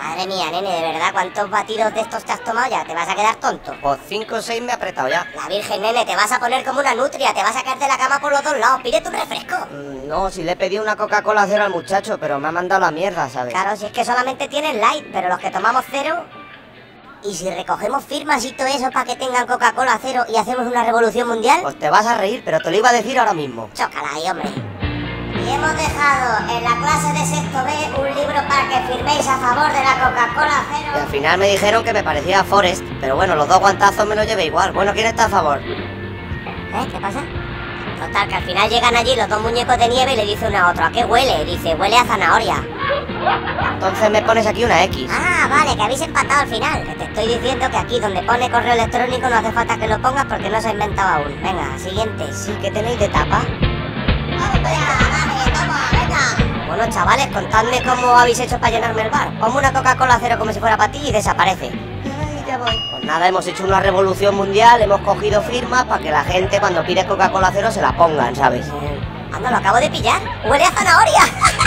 Madre mía, nene, de verdad, ¿cuántos batidos de estos te has tomado ya? ¿Te vas a quedar tonto? Pues 5 o 6 me he apretado ya. La Virgen, nene, te vas a poner como una nutria, te vas a caer de la cama por los dos lados. Pídete un refresco. No, si le he pedido una Coca-Cola cero al muchacho, pero me ha mandado la mierda, ¿sabes? Claro, si es que solamente tienes light, pero los que tomamos cero... ¿Y si recogemos firmas y todo eso para que tengan Coca-Cola cero y hacemos una revolución mundial? Pues te vas a reír, pero te lo iba a decir ahora mismo. Chócala ahí, hombre. Y hemos dejado en la clase de sexto B un libro para que firméis a favor de la Coca-Cola Y cero. al final me dijeron que me parecía Forrest, pero bueno, los dos guantazos me los llevé igual. Bueno, ¿quién está a favor? ¿Qué pasa? Total, que al final llegan allí los dos muñecos de nieve y le dice uno a otro: ¿a qué huele? Dice: huele a zanahoria. Entonces me pones aquí una X. Ah, vale, que habéis empatado al final. Que te estoy diciendo que aquí donde pone correo electrónico no hace falta que lo pongas porque no se ha inventado aún. Venga, siguiente. Sí, que tenéis de tapa. ¡Vamos para allá! ¡Dale, toma, venga! Bueno, chavales, contadme cómo habéis hecho para llenarme el bar. Ponme una Coca-Cola cero como si fuera para ti y desaparece. Ay, ya voy. Pues nada, hemos hecho una revolución mundial, hemos cogido firmas para que la gente cuando pide Coca-Cola cero se la pongan, ¿sabes? Anda, lo acabo de pillar. ¡Huele a zanahoria!